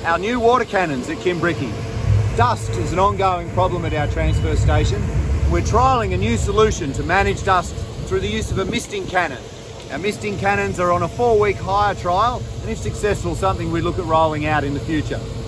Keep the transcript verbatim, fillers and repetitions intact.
our new water cannons at Kimbriki. Dust is an ongoing problem at our transfer station. We're trialling a new solution to manage dust through the use of a misting cannon. Our misting cannons are on a four-week hire trial, and if successful, something we look at rolling out in the future.